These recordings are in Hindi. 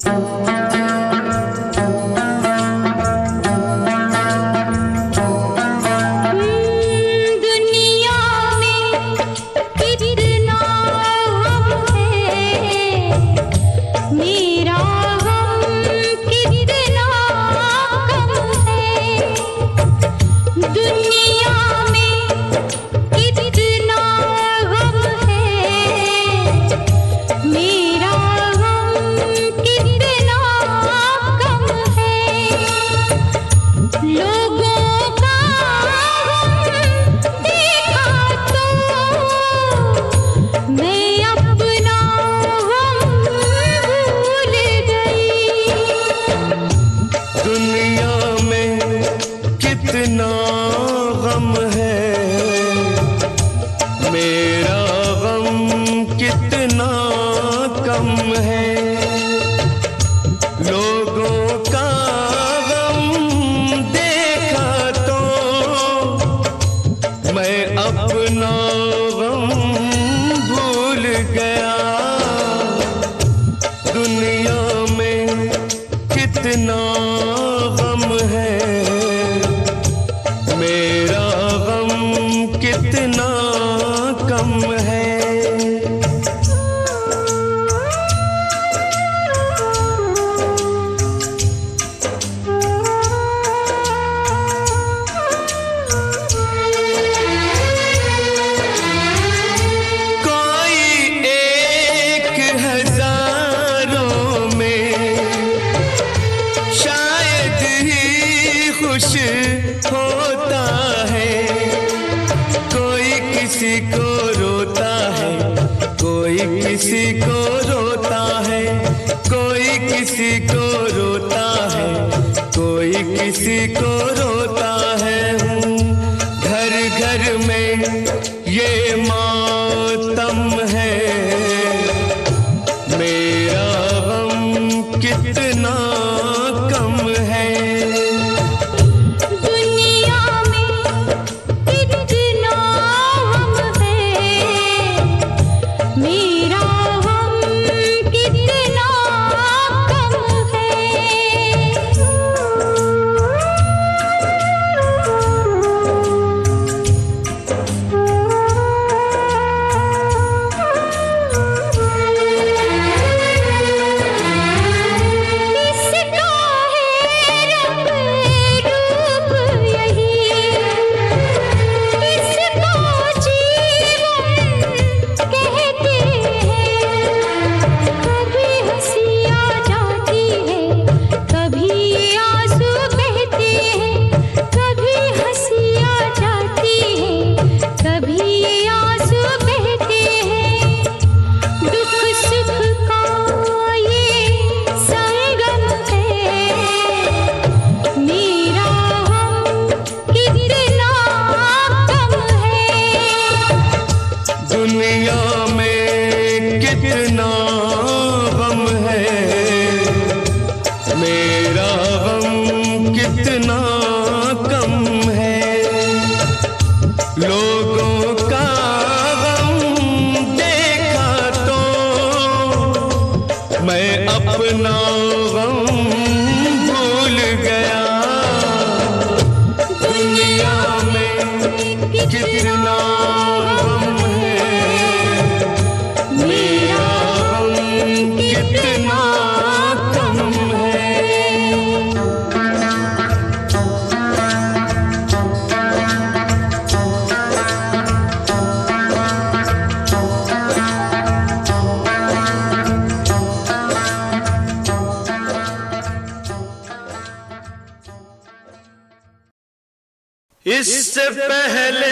इससे पहले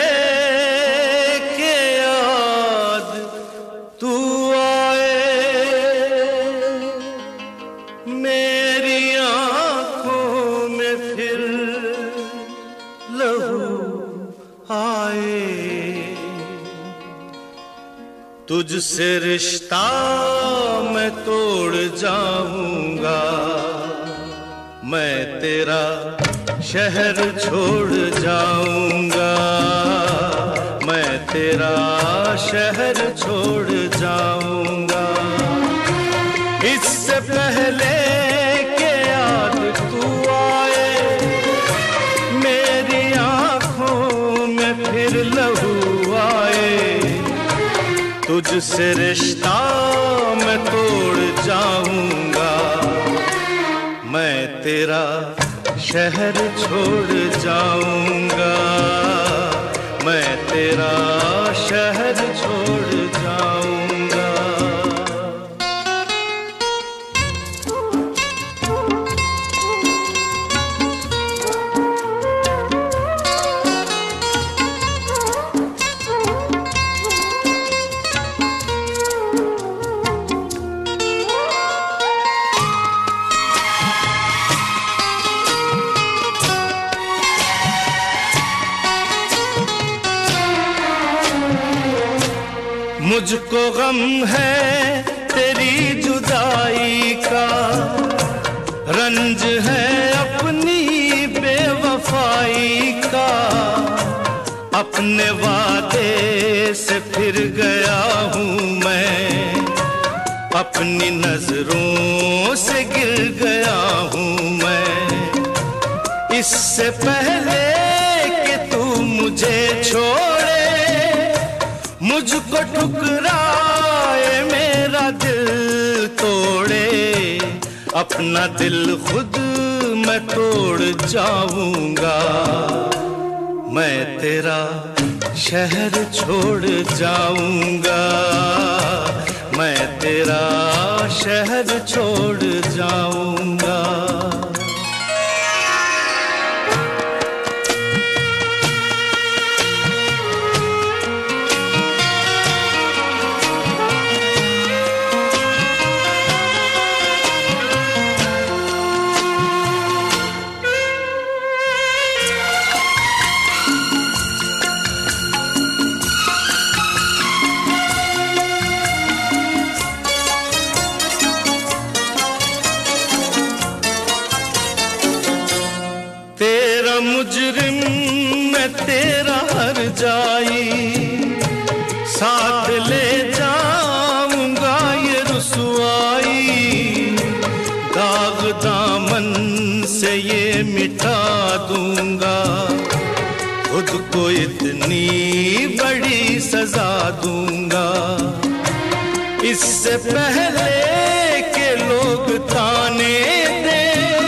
के याद तू आए मेरी आंखों में फिर लहू आए, तुझसे रिश्ता मैं तोड़ जाऊंगा, मैं तेरा शहर छोड़ जाऊंगा, मैं तेरा शहर छोड़ जाऊंगा। इससे पहले तुझसे रिश्ता मैं तोड़ जाऊंगा, मैं तेरा शहर छोड़ जाऊंगा, मैं तेरा शहर छोड़ जाऊंगा। मुझको गम है तेरी जुदाई का, रंज है अपनी बेवफाई का, अपने वादे से फिर गया हूँ मैं, अपनी नजरों से गिर गया हूँ मैं। इससे पहले कि तू मुझे छोड़े, मुझको ठुकराए, मेरा दिल तोड़े, अपना दिल खुद मैं तोड़ जाऊंगा, मैं तेरा शहर छोड़ जाऊंगा, मैं तेरा शहर छोड़ जाऊंगा। मुजरिम मैं तेरा हर जाई, साथ ले जाऊंगा ये रुसवाई, दाग दामन से ये मिटा दूंगा, खुद को इतनी बड़ी सजा दूंगा। इससे पहले के लोग ताने दे,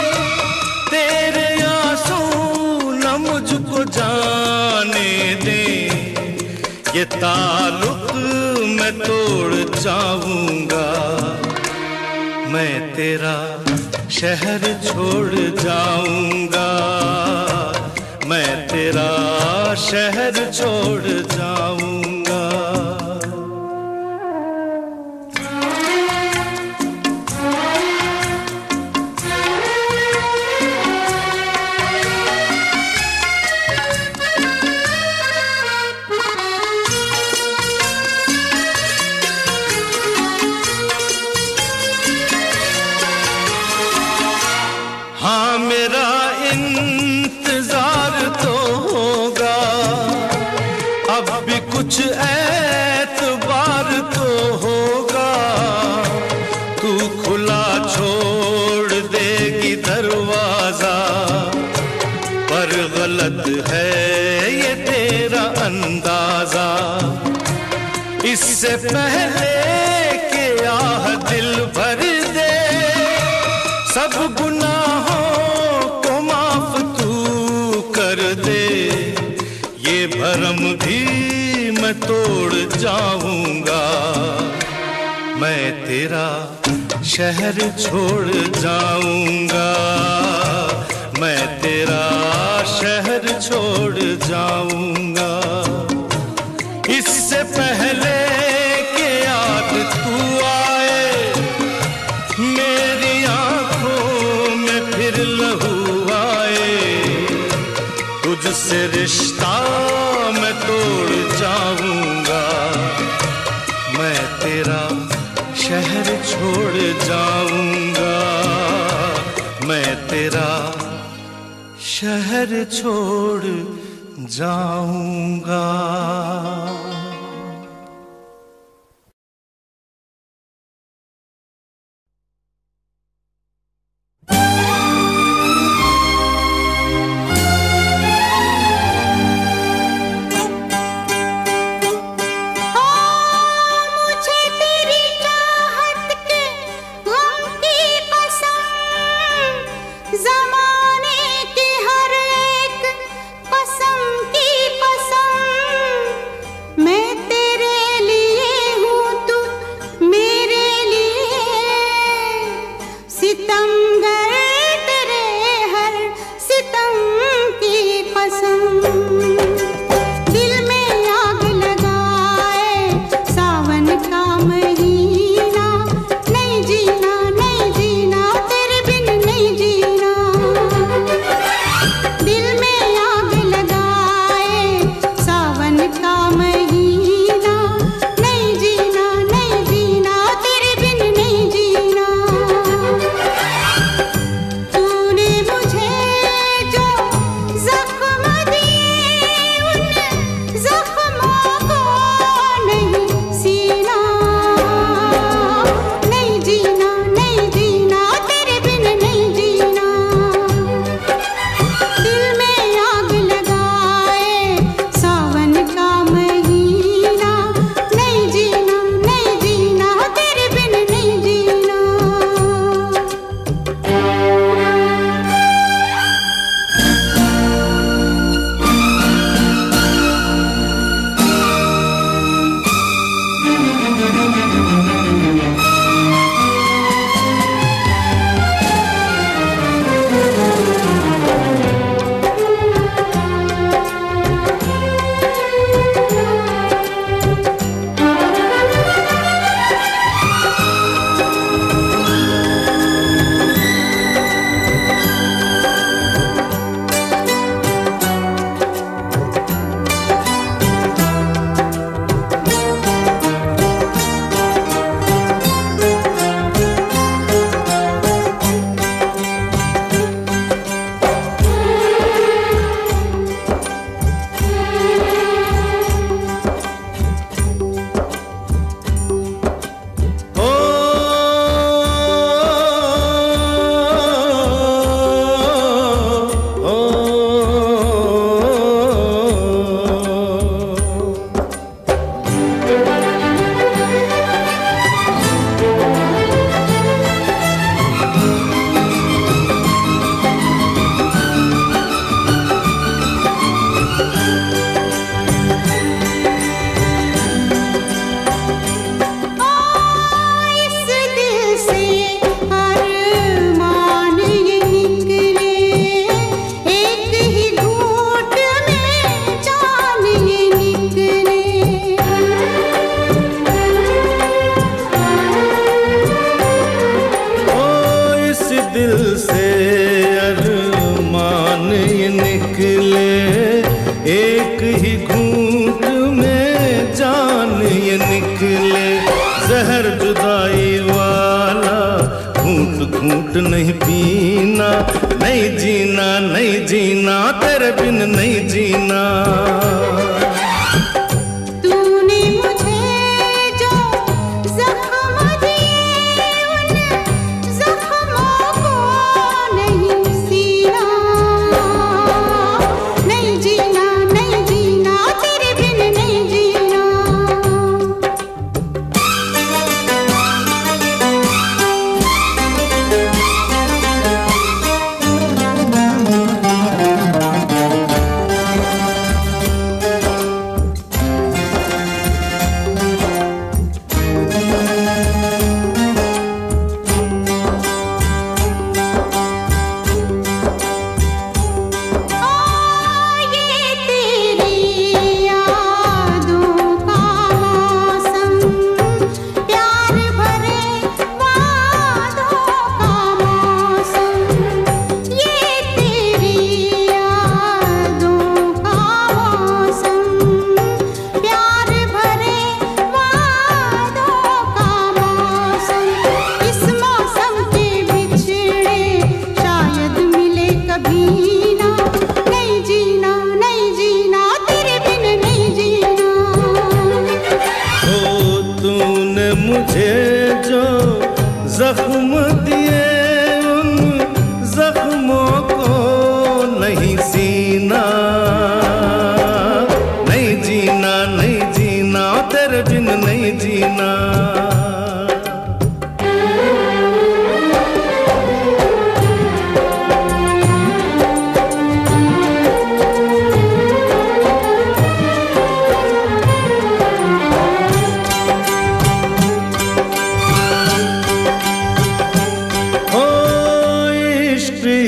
मुझको जाने दे, ये ताल्लुक मैं तोड़ जाऊंगा, मैं तेरा शहर छोड़ जाऊंगा, मैं तेरा शहर छोड़ जाऊंगा। हाँ मेरा इंतजार तो होगा, अब भी कुछ एतबार तो होगा, तू खुला छोड़ देगी दरवाजा, पर गलत है ये तेरा अंदाजा। इससे पहले कि आह दिल भर दे, सब गुनाहों को माफ तू कर दे, ये भरम भी मैं तोड़ जाऊंगा, मैं तेरा शहर छोड़ जाऊंगा, मैं तेरा शहर छोड़ जाऊंगा। इससे पहले कि याद तू आए, मेरी आंखों में फिर लहू आए, तुझसे रिश्ता मैं तोड़ जाऊंगा, मैं तेरा शहर छोड़ जाऊंगा, मैं तेरा शहर छोड़ जाऊंगा। मुझे सितमगर तेरे हर सितम की कसम, दिल में आग लगाए सावन का महीना, नहीं जीना नहीं जीना तेरे बिन नहीं जीना, दिल में आग लगाए सावन का महीना, नहीं जीना नहीं जीना तेरे बिन नहीं जीना। तूने मुझे जो जख्म दिए उन जख्मों को नहीं सीना, नहीं जीना नहीं जीना तेरे बिन नहीं जीना, दिल में आग लगाए सावन का महीना, नहीं जीना नहीं जीना तेरे बिन नहीं जीना। दिल से अरमान ये निकले, एक ही घूंट में जान ये निकले, जहर जुदाई वाला घूंट घूंट नहीं पीना, नहीं जीना नहीं जीना तेरे बिन नहीं जीना। तूने मुझे जो जख्म दिए उन जख्मों को नहीं सीना, नहीं जीना नहीं जीना तेरे बिन नहीं जीना।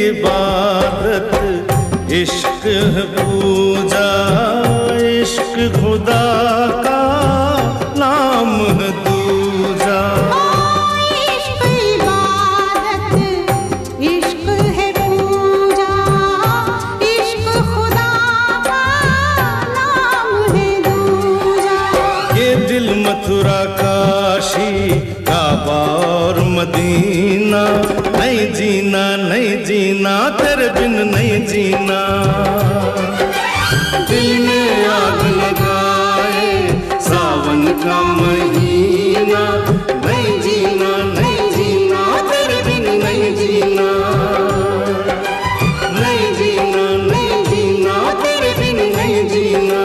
इबादत इश्क है पूजा, इश्क खुदा का नाम है दूजा। इश्क इबादत इश्क है पूजा, इश्क खुदा का नाम है दूजा। ये दिल मथुरा काशी काबा और मदीना, नहीं जीना नहीं जीना तेरे बिन नहीं जीना। दिल में आग लगाए सावन का महीना, नहीं जीना नहीं जीना तेरे बिन नहीं जीना। नहीं जीना नहीं जीना तेरे बिन नहीं जीना।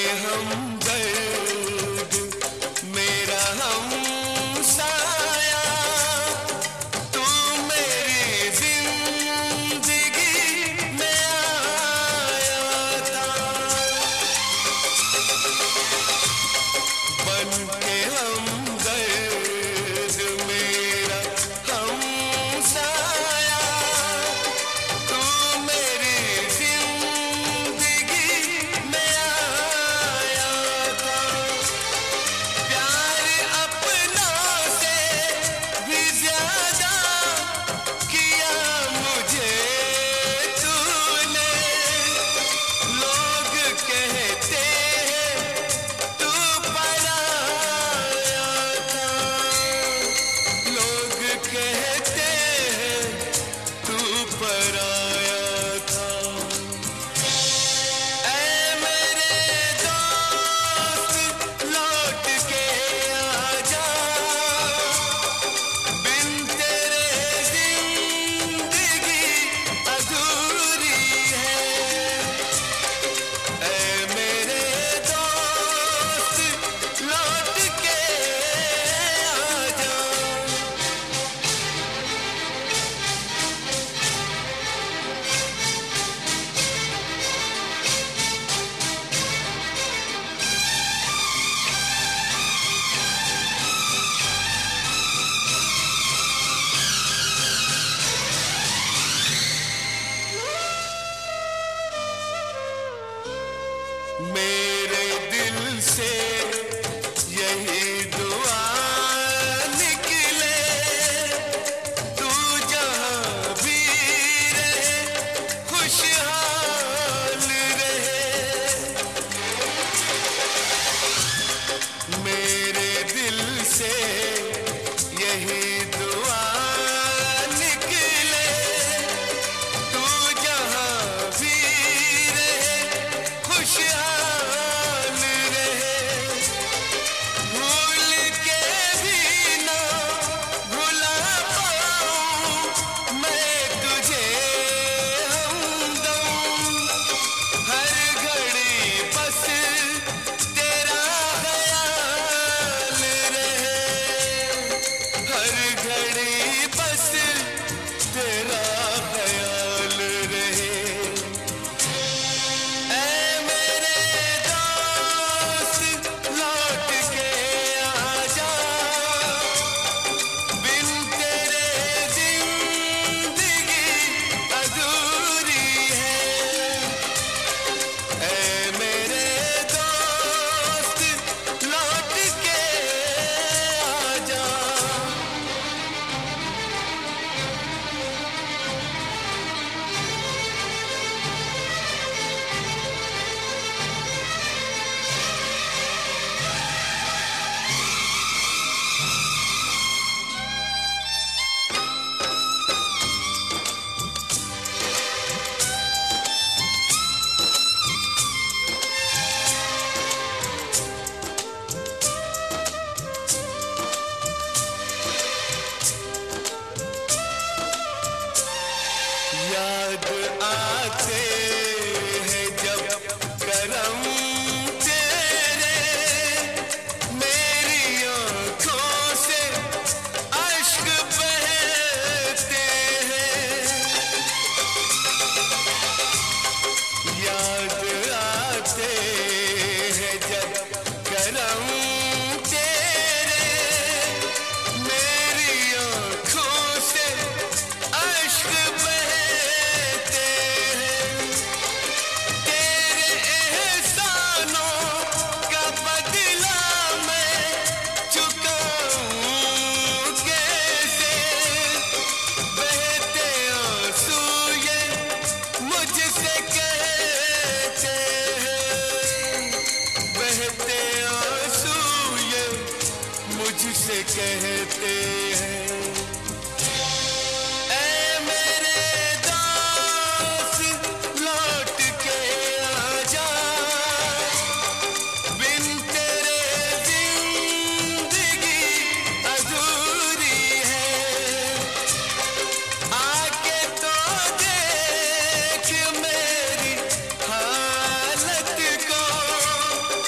हमदर्द मेरा हमसाया, तू मेरी जिंदगी में आया था। बन के हमदर्द मेरा हमसाया, तू मेरी जिंदगी में आया था। प्यार अपनों से भी ज्यादा किया मुझे तूने। लोग कहते हैं तू पराया था, लोग कहते हैं तू पराया था। ऐ मेरे दोस्त लौट के आजा, बिन तेरे जिंदगी अधूरी है। ऐ मेरे दोस्त लौट के आजा। मेरे दिल से यही दुआ निकले, तू जहाँ भी रहे खुशहाल रहे। मेरे दिल से यही दुआ निकले, तू जहाँ भी रहे खुशहाल रहे। भूल के भी ना भुला पाऊं मैं तुझे हमदम। हर घड़ी बस तेरा ख्याल रहे, हर घड़ी बस तेरा ख्याल रहे। ऐ मेरे दोस्त लौट के आजा, बिन तेरे जिंदगी अधूरी है। ऐ मेरे दोस्त लौट के आजा। याद आते हैं जब करम तेरे, मेरी आँखों से अश्क बहते हैं। याद आते हैं जब करम तेरे, मेरी आँखों से अश्क बहते हैं। तेरे एहसानों का बदला मैं चुकाऊं कैसे। बहते आंसू ये मुझसे कहते हैं, बहते आंसू ये मुझसे कहते हैं। ऐ मेरे दोस्त लौट के आजा, बिन तेरे जिंदगी अधूरी है। आके तो देख मेरी हालत को,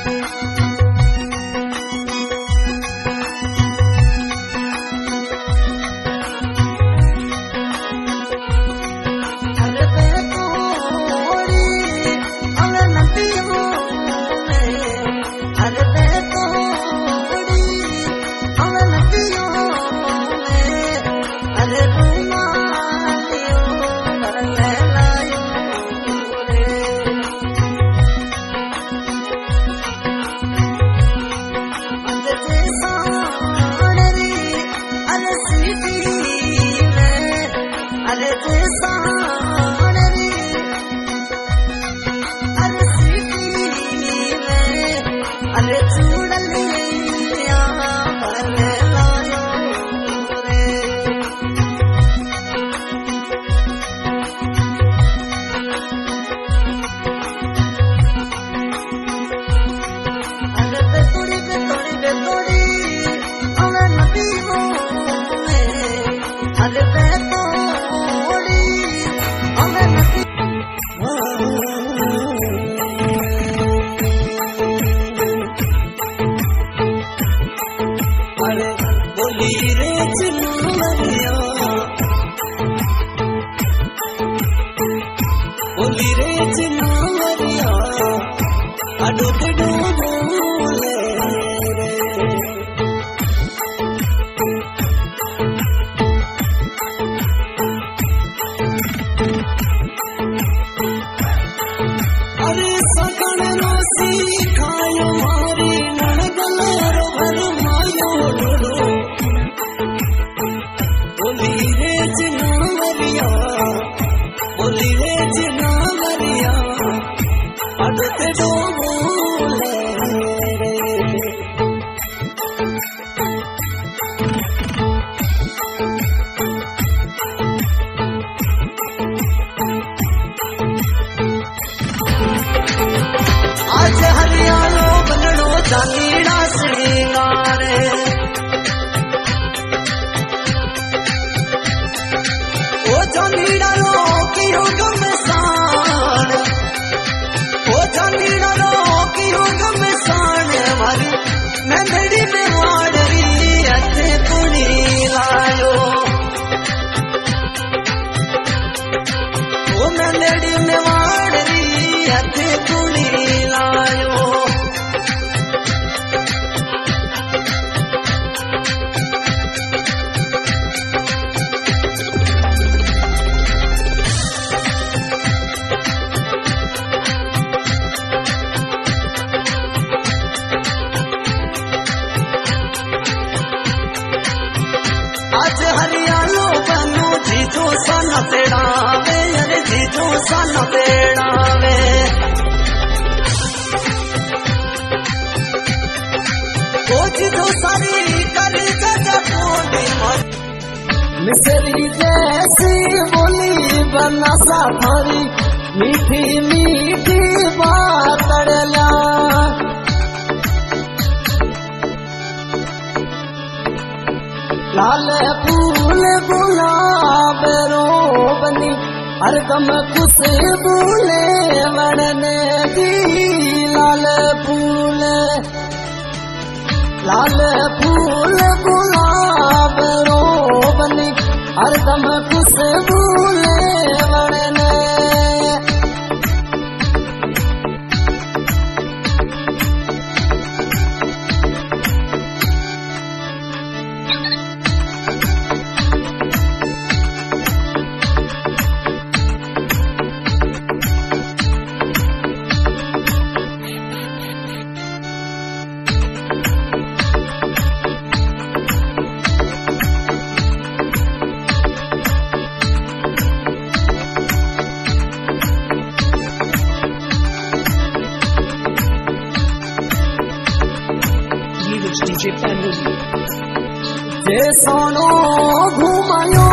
मिसरी जैसी बोली बना सा थारी मीठी मीठी बात अड़ला लाल फूल गुलाब रोबनी हरदम खुशबूले वड़ने दी लाल फूल गुलाब रोबनी हरदम खुशबूले वड़ने जे सोनो घुमायो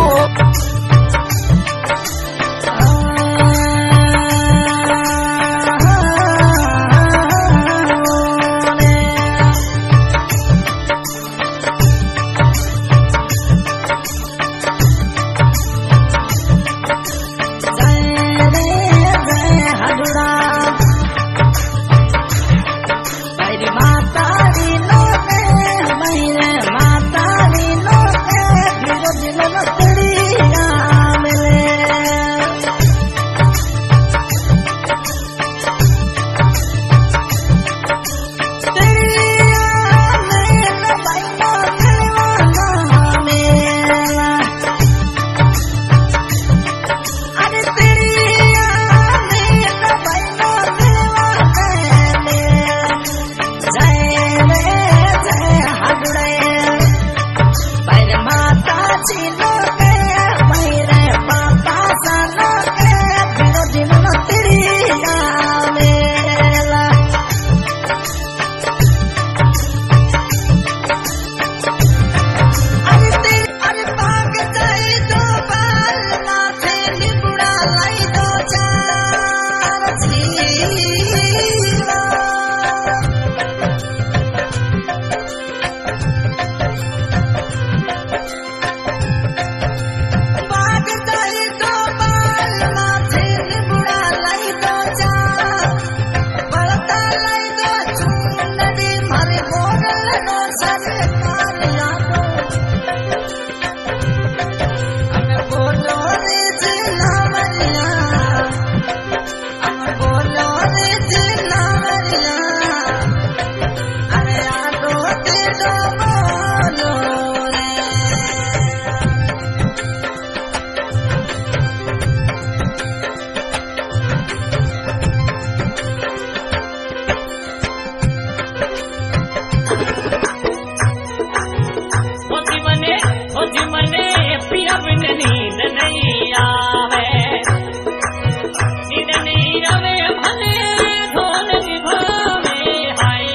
पिया बिन नींद नहीं आवे, नींद नहीं आवे भले ढोल निभावे हाय।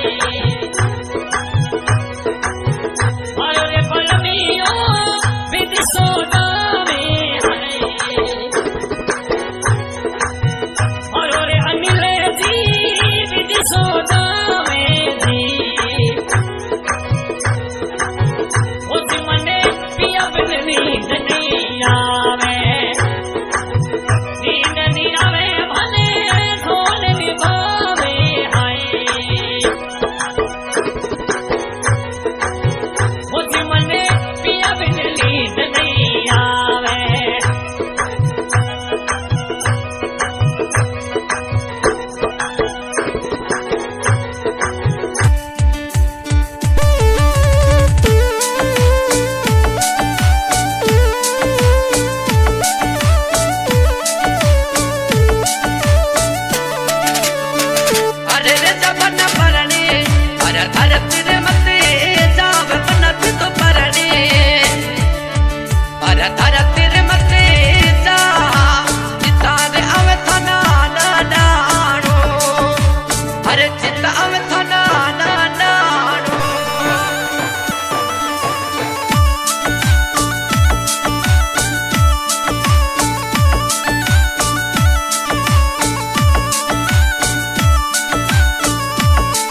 अरे पलमियो विद सोदावे हाय, अरे अनिल जी विद सोदावे जी। नींद नहीं आवे, नींद नहीं आवे भले ढोल निभावे हाय। मुझ मने पिया बिन नींद नहीं आवे।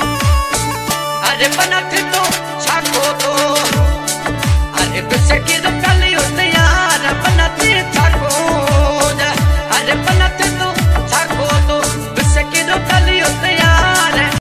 अरे बना फिर तो छाको तो, अरे कुछ की